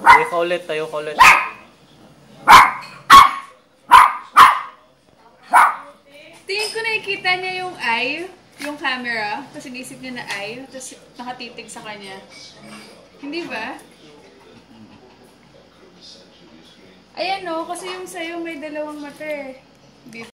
Tayo ka ulit, tayo ka ulit. Tingin ko nakikita niya yung eye, yung camera. Kasi naisip niya na eye, tapos nakatitig sa kanya. Hindi ba? Ayan o, kasi yung sa'yo may dalawang mata eh.